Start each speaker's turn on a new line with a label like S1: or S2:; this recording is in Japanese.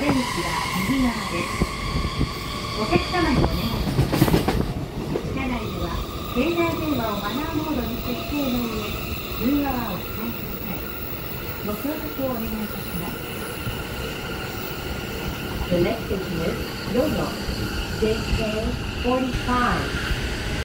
S1: 出口は右側です。お客様にお願いします。車内では携帯電話をマナーモードに設定の上、通話はお控えください。ご協力をお願いいたします。The next station is Yoyo, JK45.